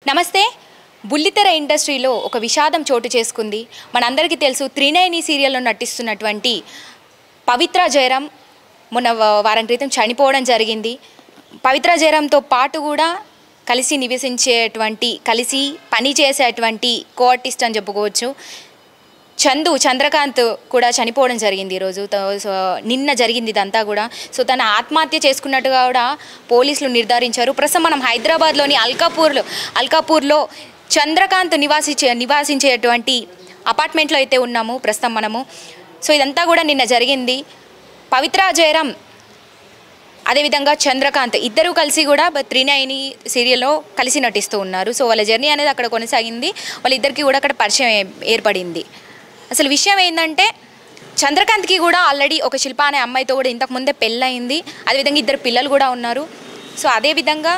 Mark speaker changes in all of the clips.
Speaker 1: నమస్తే. బుల్లితెర ఇండస్ట్రీలో ఒక విషాదం చోటు చేసుకుంది. మనందరికీ తెలుసు, త్రినయని సీరియల్లో నటిస్తున్నటువంటి పవిత్ర జయరాం మొన్న వారం క్రితం చనిపోవడం జరిగింది. పవిత్ర జయరాంతో పాటు కూడా కలిసి పని చేసేటువంటి కో ఆర్టిస్ట్ అని చెప్పుకోవచ్చు చంద్రకాంత్ కూడా చనిపోవడం జరిగింది ఈరోజు. నిన్న జరిగింది ఇదంతా కూడా. సో తను ఆత్మహత్య చేసుకున్నట్టుగా కూడా పోలీసులు నిర్ధారించారు. ప్రస్తుతం మనం హైదరాబాద్లోని అల్కాపూర్లో చంద్రకాంత్ నివాసించేటువంటి అపార్ట్మెంట్లో అయితే ఉన్నాము ప్రస్తుతం మనము. సో ఇదంతా కూడా నిన్న జరిగింది. పవిత్ర జయరాం అదేవిధంగా చంద్రకాంత్ ఇద్దరు కలిసి కూడా త్రినయని సీరియల్లో కలిసి నటిస్తూ ఉన్నారు. సో వాళ్ళ జర్నీ అనేది అక్కడ కొనసాగింది. వాళ్ళిద్దరికీ కూడా అక్కడ పరిచయం ఏర్పడింది. అసలు విషయం ఏంటంటే, చంద్రకాంత్కి కూడా ఆల్రెడీ ఒక శిల్ప అనే అమ్మాయితో కూడా ఇంతకుముందే పెళ్ళయింది. అదేవిధంగా ఇద్దరు పిల్లలు కూడా ఉన్నారు. సో అదేవిధంగా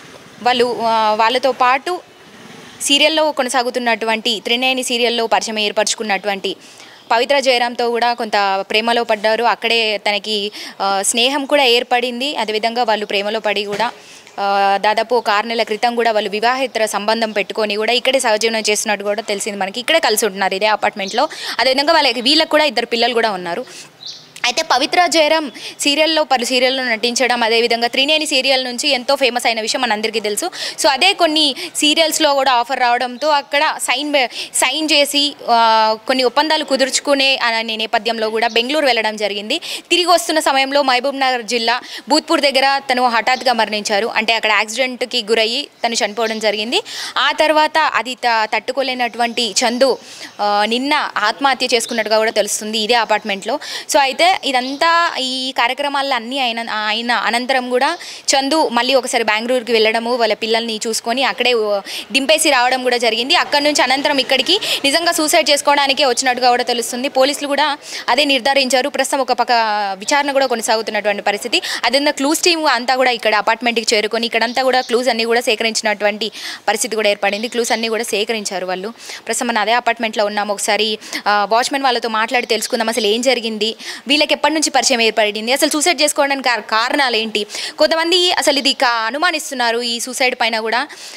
Speaker 1: వాళ్ళతో పాటు సీరియల్లో కొనసాగుతున్నటువంటి త్రినయని సీరియల్లో పరిచయం ఏర్పరచుకున్నటువంటి పవిత్ర జయరాంతో కూడా కొంత ప్రేమలో పడ్డారు. అక్కడే తనకి స్నేహం కూడా ఏర్పడింది. అదేవిధంగా వాళ్ళు ప్రేమలో పడి కూడా దాదాపు ఒక 6 నెలల క్రితం కూడా వాళ్ళు వివాహేతర సంబంధం పెట్టుకొని కూడా ఇక్కడే సహజీవనం చేస్తున్నట్టు కూడా తెలిసింది మనకి. ఇక్కడే కలిసి ఉంటున్నారు ఇదే అపార్ట్మెంట్లో. అదేవిధంగా వీళ్ళకి కూడా 2 పిల్లలు కూడా ఉన్నారు. అయితే పవిత్ర జయరాం పలు సీరియల్లో నటించడం, అదేవిధంగా త్రినయని సీరియల్ నుంచి ఎంతో ఫేమస్ అయిన విషయం మనందరికీ తెలుసు. సో అదే కొన్ని సీరియల్స్లో కూడా ఆఫర్ రావడంతో అక్కడ సైన్ చేసి కొన్ని ఒప్పందాలు కుదుర్చుకునే అనే నేపథ్యంలో కూడా బెంగళూరు వెళ్ళడం జరిగింది. తిరిగి వస్తున్న సమయంలో మహబూబ్ నగర్ జిల్లా భూత్పూర్ దగ్గర తను హఠాత్తుగా మరణించారు. అంటే అక్కడ యాక్సిడెంట్కి గురయ్యి తను చనిపోవడం జరిగింది. ఆ తర్వాత అది తట్టుకోలేనటువంటి చందు నిన్న ఆత్మహత్య చేసుకున్నట్టుగా కూడా తెలుస్తుంది ఇదే అపార్ట్మెంట్లో. సో అయితే ఇదంతా ఈ కార్యక్రమాల్లో అన్నీ అయిన అనంతరం కూడా చందు మళ్ళీ ఒకసారి బెంగళూరుకి వెళ్ళడము, వాళ్ళ పిల్లల్ని చూసుకొని అక్కడే దింపేసి రావడం కూడా జరిగింది. అక్కడి నుంచి అనంతరం ఇక్కడికి నిజంగా సూసైడ్ చేసుకోవడానికే వచ్చినట్టుగా కూడా తెలుస్తుంది. పోలీసులు కూడా అదే నిర్ధారించారు. ప్రస్తుతం ఒక పక్క విచారణ కూడా కొనసాగుతున్నటువంటి పరిస్థితి. అదేవిధంగా క్లూస్ టీమ్ అంతా కూడా ఇక్కడ అపార్ట్మెంట్కి చేరుకొని ఇక్కడంతా కూడా క్లూస్ అన్నీ కూడా సేకరించినటువంటి పరిస్థితి కూడా ఏర్పడింది. క్లూస్ అన్నీ కూడా సేకరించారు వాళ్ళు. ప్రస్తుతం మన అదే అపార్ట్మెంట్లో ఉన్నాము. ఒకసారి వాచ్మెన్ వాళ్ళతో మాట్లాడి తెలుసుకుందాం అసలు ఏం జరిగింది, వీళ్ళకి ఎప్పటి నుంచి పరిచయం ఏర్పడింది, అసలు సూసైడ్ చేసుకోవడానికి కారణాలు ఏంటి. కొంతమంది అసలు ఇది అనుమానిస్తున్నారు ఈ సూసైడ్ పైన కూడా,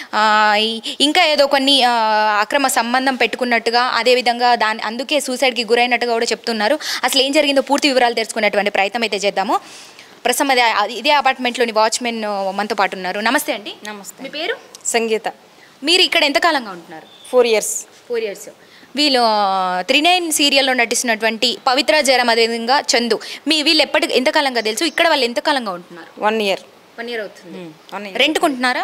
Speaker 1: ఇంకా ఏదో కొన్ని అక్రమ సంబంధం పెట్టుకున్నట్టుగా, అదేవిధంగా అందుకే సూసైడ్కి గురైనట్టుగా కూడా చెప్తున్నారు. అసలు ఏం జరిగిందో పూర్తి వివరాలు తెలుసుకునేటువంటి ప్రయత్నం అయితే చేద్దాము. ప్రస్తుతం ఇదే అపార్ట్మెంట్లోని వాచ్మెన్ మనతో పాటు ఉన్నారు. నమస్తే అండి.
Speaker 2: నమస్తే.
Speaker 1: మీ పేరు?
Speaker 2: సంగీత.
Speaker 1: మీరు ఇక్కడ ఎంతకాలంగా ఉంటున్నారు?
Speaker 2: 4 years.
Speaker 1: 4 years. వీళ్ళు త్రినయని సీరియల్లో నటిస్తున్నటువంటి పవిత్ర జయరాం అదేవిధంగా చందు వీళ్ళు ఎంతకాలంగా తెలుసు? ఇక్కడ వాళ్ళు ఎంతకాలంగా ఉంటున్నారు?
Speaker 2: 1 year.
Speaker 1: 1 year అవుతుంది. రెంట్కుంటున్నారా?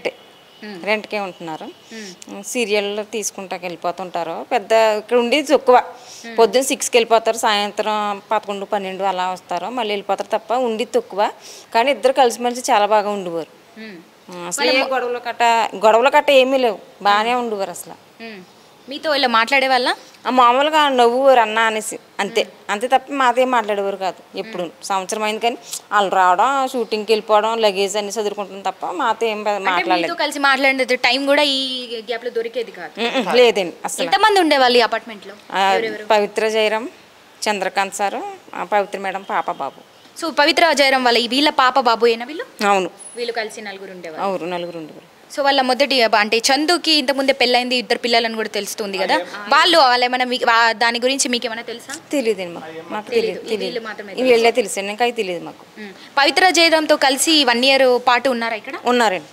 Speaker 2: రెంట్కే ఉంటున్నారు. సీరియల్లో తీసుకుంటాకి వెళ్ళిపోతుంటారు. పెద్ద ఇక్కడ ఉండేది తక్కువ. పొద్దున్న 6కి వెళ్ళిపోతారు, సాయంత్రం 11, 12 అలా వస్తారు, మళ్ళీ వెళ్ళిపోతారు తప్ప ఉండేది తక్కువ. కానీ ఇద్దరు కలిసిమెలిసి చాలా బాగా ఉండేవారు. అసలు ఏ గొడవలు కట్ట ఏమీ లేవు, బాగానే ఉండేవారు. అసలు
Speaker 1: మీతో ఇలా మాట్లాడే వాళ్ళ
Speaker 2: మామూలుగా నవ్వువారు అన్న అనేసి అంతే తప్ప మాతో మాట్లాడేవారు కాదు. ఎప్పుడు సంవత్సరం అయింది కానీ వాళ్ళు రావడం, షూటింగ్కి వెళ్ళిపోవడం, లగేజ్ అన్ని చదువుకుంటాం తప్ప మాతో ఏం మాట్లాడలేదు.
Speaker 1: కలిసి మాట్లాడే టైం కూడా ఈ గ్యాప్ లో దొరికేది కాదు.
Speaker 2: లేదండి. అసలు
Speaker 1: ఎంతమంది ఉండేవాళ్ళు ఈ అపార్ట్మెంట్ లో?
Speaker 2: పవిత్ర జయరాం, చంద్రకాంత్ సారు, పవిత్ర మేడం, పాప బాబు.
Speaker 1: సో పవిత్ర జయరాం వీళ్ళ పాప బాబు అయినా వీళ్ళు?
Speaker 2: అవును.
Speaker 1: వీళ్ళు కలిసి 4 ఉండేవారు.
Speaker 2: అవును, 4 ఉండేవారు.
Speaker 1: సో వాళ్ళ మొదటి అంటే చందుకి ఇంతకుముందే పెళ్ళైంది, 2 పిల్లలని కూడా తెలుస్తుంది కదా, వాళ్ళు ఏమైనా దాని గురించి మీకు ఏమైనా తెలుసా?
Speaker 2: తెలియదండి మాకు తెలియదు. వీళ్ళే తెలుసు, ఇంకా తెలియదు మాకు.
Speaker 1: పవిత్ర జయరాంతో కలిసి 1 year పాటు ఉన్నారా ఇక్కడ?
Speaker 2: ఉన్నారు.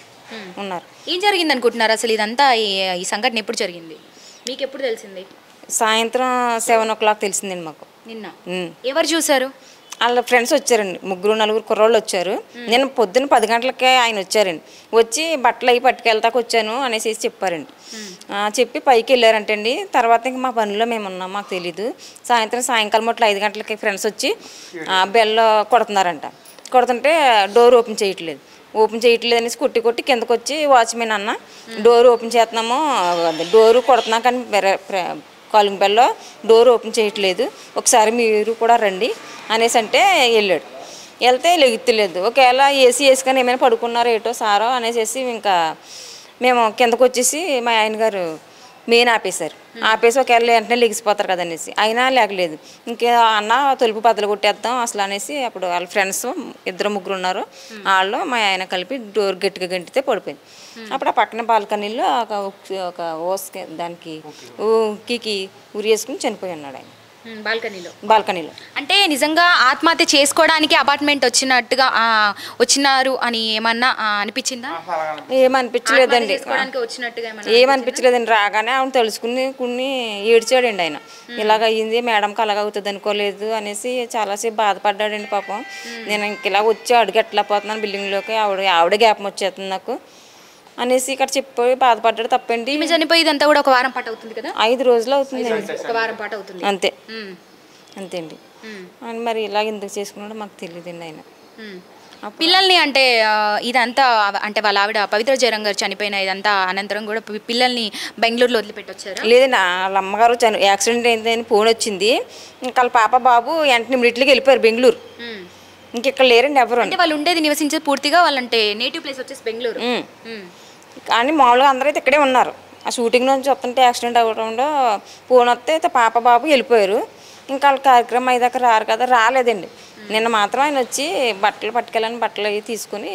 Speaker 1: ఏం జరిగింది అనుకుంటున్నారు అసలు? ఇదంతా ఈ సంఘటన ఎప్పుడు జరిగింది, మీకు ఎప్పుడు తెలిసింది?
Speaker 2: సాయంత్రం 7 o'clock తెలిసిందండి మాకు.
Speaker 1: నిన్న ఎవరు చూసారు?
Speaker 2: వాళ్ళ ఫ్రెండ్స్ వచ్చారండి, 3, 4 కుర్రోళ్ళు వచ్చారు. నేను పొద్దున్న 10 గంటలకే ఆయన వచ్చారండి. వచ్చి బట్టలు అవి పట్టుకెళ్తాకు వచ్చాను అనేసి చెప్పారండి. చెప్పి పైకి వెళ్ళారంటండి. తర్వాత ఇంక మా పనిలో మేము ఉన్నాం, మాకు తెలీదు. సాయంకాలం మొట్ల 5 గంటలకి ఫ్రెండ్స్ వచ్చి బెల్ కొడుతున్నారంట. కొడుతుంటే డోర్ ఓపెన్ చేయట్లేదు అనేసి కొట్టి కిందకు వచ్చి వాచ్మెన్ అన్న డోర్ ఓపెన్ చేస్తున్నాము, డోరు కొడుతున్నాం కానీ కాలింగ్ బెల్లో డోర్ ఓపెన్ చేయట్లేదు, ఒకసారి మీరు కూడా రండి అనేసి అంటే వెళ్ళాడు. వెళ్తే లెగుత్తలేదు. ఒకవేళ ఏసీ వేసుకొని ఏమైనా పడుకున్నారో ఏటో సారో అనేసి ఇంకా మేము కిందకు వచ్చేసి మా ఆయన గారు మెయిన్ ఆపేశారు. ఆపేసి ఒకవేళ వెంటనే లెగిసిపోతారు కదనేసి అయినా లేకలేదు. ఇంకా అన్న తలుపు బద్దలు కొట్టేద్దాం అసలు అనేసి అప్పుడు వాళ్ళ ఫ్రెండ్స్ 2-3 ఉన్నారు. వాళ్ళు మా ఆయన కలిపి డోర్ గట్టిగా గంటితే పడిపోయింది. అప్పుడు ఆ పక్కన బాల్కనీలో ఒక ఓస్కి దానికి ఉక్కికి ఉరి వేసుకుని చనిపోయి ఉన్నాడు ఆయన బాల్కనీలో.
Speaker 1: అంటే నిజంగా ఆత్మహత్య చేసుకోవడానికి అపార్ట్మెంట్ వచ్చినారు అని ఏమన్నా అనిపించిందా?
Speaker 2: ఏమనిపించలేదండి, ఏమనిపించలేదండి. రాగానే ఆవిడ తెలుసుకుని కొన్ని ఏడ్చాడండి ఆయన. ఇలాగ అయ్యింది మేడంకి అలాగ అవుతుంది అనుకోలేదు అనేసి చాలాసేపు బాధపడ్డాడండి పాపం. నేను ఇంక ఇలా వచ్చి అడుగు ఎట్లా పోతున్నాను బిల్డింగ్లోకి, ఆవిడ జ్ఞాపకం వచ్చేస్తుంది నాకు అనేసి ఇక్కడ చెప్పి బాధపడ్డాడు. తప్పండి.
Speaker 1: చనిపోయి ఇదంతా కూడా ఒక వారం పాటు అవుతుంది కదా?
Speaker 2: 5 రోజులు అవుతుంది,
Speaker 1: ఒక వారం పాటు అవుతుంది
Speaker 2: అంతే అండి. అని మరి ఇలాగ ఎందుకు చేసుకున్నాడో మాకు తెలియదండి ఆయన.
Speaker 1: పిల్లల్ని అంటే ఇదంతా అంటే వాళ్ళ ఆవిడ పవిత్ర జయరాం గారు చనిపోయిన ఇదంతా అనంతరం కూడా పిల్లల్ని బెంగళూరులో వదిలిపెట్టొచ్చారు?
Speaker 2: లేదండి, వాళ్ళ అమ్మగారు యాక్సిడెంట్ అయిందని ఫోన్ వచ్చింది. ఇంకా వాళ్ళ పాప బాబు వెంటనే మిలిటరీకి వెళ్ళిపోయారు బెంగళూరు. ఇంకెక్కడ లేరండి ఎవరు.
Speaker 1: అంటే వాళ్ళు ఉండేది నివసించేది పూర్తిగా వాళ్ళంటే నేటివ్ ప్లేస్ వచ్చేసి బెంగళూరు.
Speaker 2: కానీ మామూలుగా అందరైతే ఇక్కడే ఉన్నారు. ఆ షూటింగ్ నుంచి వస్తుంటే యాక్సిడెంట్ అవ్వడంలో ఫోన్ వస్తే పాప బాబు వెళ్ళిపోయారు. ఇంకా వాళ్ళ కార్యక్రమం అయ్యాక రారు కదా, రాలేదండి. నిన్న మాత్రం ఆయన వచ్చి బట్టలు పట్టుకెళ్ళని బట్టలు అవి తీసుకుని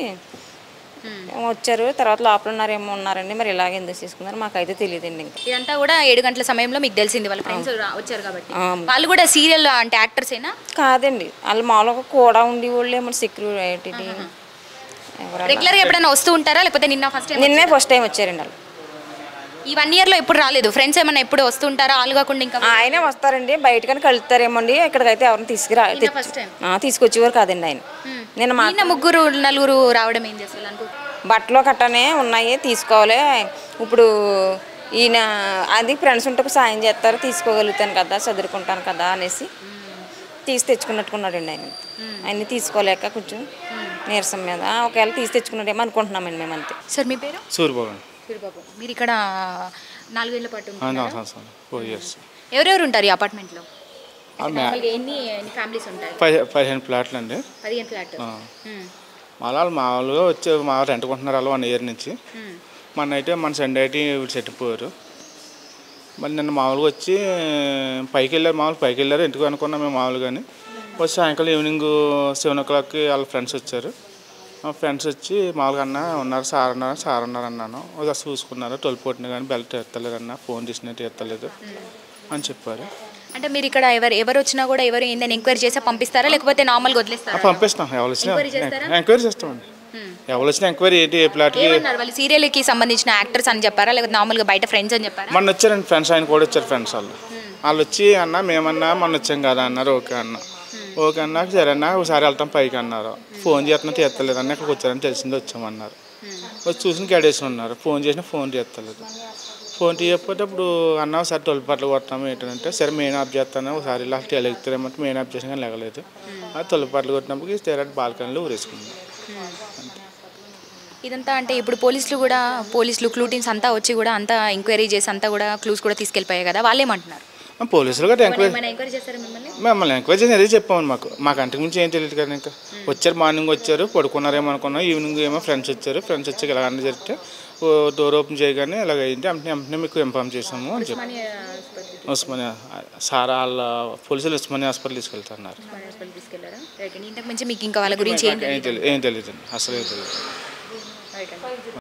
Speaker 2: వచ్చారు. తర్వాత లోపల ఉన్నారండి. మరి ఇలాగ ఎందుకు తీసుకున్నారు మాకైతే తెలియదండి. ఇంకా
Speaker 1: ఇదంతా కూడా 7 గంటల సమయంలో మీకు తెలిసింది వాళ్ళ ఫ్రెండ్స్ వచ్చారు కాబట్టి. వాళ్ళు కూడా సీరియల్ అంటే యాక్టర్స్ ఏనా?
Speaker 2: కాదండి, వాళ్ళు మామూలుగా కూడా ఉండి వాళ్ళు ఏమో సెక్యూరిటీ
Speaker 1: రెగ్యులర్గా ఎప్పుడైనా వస్తూ ఉంటారా లేకపోతే నిన్నే
Speaker 2: ఫస్ట్ టైం వచ్చారండి వాళ్ళు.
Speaker 1: ఈ 1 ఇయర్లో ఎప్పుడు రాలేదు? ఫ్రెండ్స్ ఏమన్నా ఎప్పుడు వస్తుంటారా? వాళ్ళు కాకుండా ఇంకా
Speaker 2: ఆయనే వస్తారండి, బయటకని కలుస్తారేమోండి. ఇక్కడికైతే ఎవరిని తీసుకొచ్చేవారు కాదండి ఆయన.
Speaker 1: నిన్న 3-4 రావడం ఏం చేస్తారు?
Speaker 2: బట్టలు కట్టనే ఉన్నాయి తీసుకోవాలి. ఇప్పుడు ఈయన అది ఫ్రెండ్స్ ఉంటే సాయం చేస్తారు, తీసుకోగలుగుతాను కదా, చదువుకుంటాను కదా అనేసి తెచ్చుకున్నట్టుకున్నాడండి ఆయన. అన్నీ తీసుకోలేక కొంచెం నీరసం మీద ఒకవేళ తెచ్చుకున్నాడేమో అనుకుంటున్నామండి మేము అంతే.
Speaker 1: సార్ మీ పేరు?
Speaker 3: సూర్యబాబు.
Speaker 1: మీరు ఇక్కడ 4 ఏళ్ల పాటు
Speaker 3: ఎవరెవరు
Speaker 1: ఉంటారు ఈ అపార్ట్మెంట్లో? ఎన్ని ఫ్యామిలీస్ ఉంటాయి?
Speaker 3: 15 ఫ్లాట్లు అండి.
Speaker 1: 15 ఫ్లాట్లు.
Speaker 3: మామూలుగా వచ్చి మా రెంట్కుంటున్నారు వాళ్ళు 1 ఇయర్ నుంచి. మన సండే అయితే సెట్టిపోయారు. మళ్ళీ నిన్న మామూలుగా వచ్చి పైకి వెళ్ళారు ఎందుకు అనుకున్నాం మేము మామూలుగాని. వచ్చి సాయంకాలం ఈవినింగ్ 7 o'clockకి వాళ్ళ ఫ్రెండ్స్ వచ్చారు. మా ఫ్రెండ్స్ వచ్చి మామూలుగా అన్న ఉన్నారు సార్ ఉన్నారు అన్నాను. ఒక చూసుకున్నారు, తొలి పొట్టిన కానీ బెల్ట్ ఎత్తలేదన్న, ఫోన్ చేసినట్టు ఎత్తలేదు అని చెప్పారు.
Speaker 1: అంటే మీరు ఇక్కడ ఎవరు వచ్చినా కూడా ఎవరు ఏందని ఎంక్వైరీ చేసి పంపిస్తారా లేకపోతే నార్మల్గా వదిలేస్తారా?
Speaker 3: పంపిస్తాం, ఎవరు వచ్చినా ఎంక్వైరీ చేస్తామండి. ఎవరు వచ్చినా ఎంక్వైరీ ఏంటి ఏ ప్లాట్కి
Speaker 1: వాళ్ళు సీరియల్కి సంబంధించిన యాక్టర్స్ అని చెప్పారా లేకపోతే నార్మల్గా బయట ఫ్రెండ్స్ అని చెప్పారా?
Speaker 3: మొన్న వచ్చారండి ఫ్రెండ్స్, ఆయన కూడా వచ్చారు ఫ్రెండ్స్ వాళ్ళు వచ్చి అన్న మేమన్నా మొన్న వచ్చాం కదా అన్నారు. ఓకే అన్న సరే అన్న ఒకసారి వెళ్తాం పైకి అన్నారు. ఫోన్ చేస్తున్నా తీర్తలేదు అన్న, ఇక్కడికి వచ్చారని తెలిసింది వచ్చామన్నారు. వచ్చి చూసిన గడేసి ఉన్నారు, ఫోన్ చేసినా ఫోన్ తీర్తలేదు. ఫోన్ తీయకపోతే ఇప్పుడు అన్న ఒకసారి తొలిపి పట్లు కొట్టాము ఏంటంటే సరే మెయిన్ ఆఫ్ చేస్తాను ఒకసారి ఇలా ఎలుగుతారేమంటే మెయిన్ ఆఫ్ చేసిన కానీ లేగలేదు. అది తొలిపి పట్లు కొట్టినప్పుడు స్టేట్ బాల్కనీలో ఊరేసుకుంది.
Speaker 1: ఇదంతా అంటే ఇప్పుడు పోలీసులు క్లూ టీమ్స్ అంతా వచ్చి కూడా అంతా ఎంక్వైరీ చేసి అంతా కూడా క్లూస్ కూడా తీసుకెళ్ళిపోయాయి కదా, వాళ్ళు ఏమంటున్నారు?
Speaker 3: పోలీసులు కూడా మిమ్మల్ని ఎంక్వైరీ చేసి అదే చెప్పామని మాకు అంతకు మించి ఏం తెలియదు కదా. ఇంకా వచ్చారు, మార్నింగ్ వచ్చారు, పడుకున్నారేమో అనుకున్నాం. ఈవినింగ్ ఏమో ఫ్రెండ్స్ వచ్చి ఇలా అన్నీ జరిగితే డోర్ ఓపెన్ చేయగానే ఇలాగ అయింది. వెంటనే మీకు ఇన్ఫార్మ్ చేసాము అని చెప్పి ఉస్మానియా సార్ వాళ్ళ పోలీసులు ఉస్మానియా హాస్పిటల్ తీసుకెళ్తున్నారు.
Speaker 1: మీకు ఇంకా వాళ్ళ గురించి
Speaker 3: ఏం తెలియదు అసలు ఏం తెలియదు.